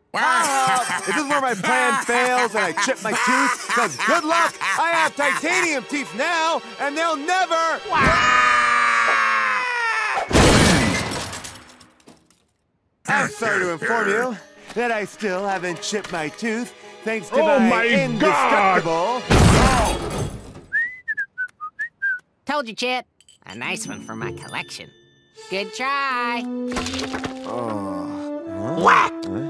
If this is where my plan fails and I chip my tooth, because good luck, I have titanium teeth now, and they'll never... I'm sorry to inform you that I still haven't chipped my tooth, thanks to my indestructible... Told you, Chip. A nice one for my collection. Good try. What?